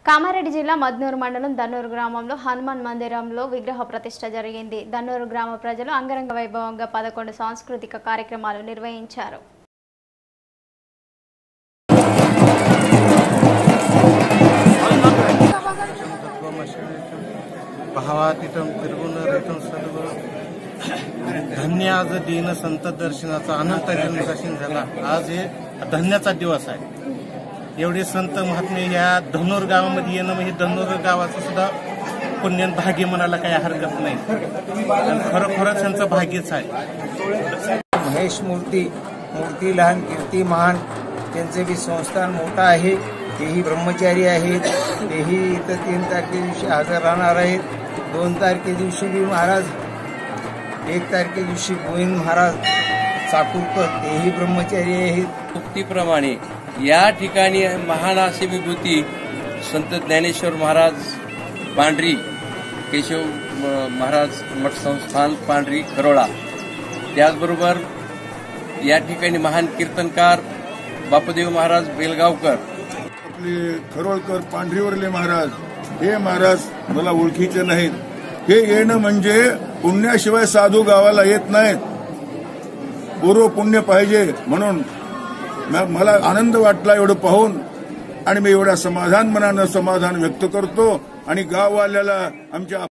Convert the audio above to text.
కామారెడ్డి జిల్లా మద్నూరు మండలం దన్నూరు గ్రామంలో హనుమాన్ మందిరంలో విగ్రహ ప్రతిష్ఠ జరిగింది. దన్నూరు గ్రామ ప్రజలు అంగరంగ వైభవంగా 11 సాంస్కృతిక కార్యక్రమాలు నిర్వహించారు. भावातीतम तिरुगुणरहितम सद्गुरु धन्य आज दीन संत दर्शनाचा अनंत जन्मदर्शन झाला. आज हे धन्याचा दिवस आहे. एवढे संत महात्मे या धनोर गावामध्ये येणं म्हणजे धनोर गावाचं सुद्धा पुण्य भाग्य म्हणायला काही हरकत नाही. खरोखरच त्यांचं भाग्यच आहे. महेश मूर्ती लहान कीर्ती महान त्यांचे बी संस्थान मोठं आहे. तेही ब्रह्मचारी आहेत. तेही इथं 3 तारखे दिवशी हजर राहणार आहेत. 2 तारखे दिवशी बी महाराज, 1 तारखे दिवशी गोविंद महाराज चाकूरकर तेही ब्रह्मचारी आहेत. उक्तीप्रमाणे या ठिकाणी महान अशी विभूती संत ज्ञानेश्वर महाराज पांढरी, केशव महाराज मठ संस्थान पांढरी खरोळा, त्याचबरोबर या ठिकाणी महान कीर्तनकार बापूदेव महाराज बेलगावकर, आपले खरोळकर पांढरीवरले महाराज, हे महाराज मला ओळखीचे नाहीत. हे येणं म्हणजे पुण्याशिवाय साधू गावाला येत नाहीत. पूर्व पुण्य पाहिजे म्हणून मला आनंद वाटला एवढं पाहून. आणि मी एवढा समाधान मनानं समाधान व्यक्त करतो. आणि गाववाल्याला आमच्या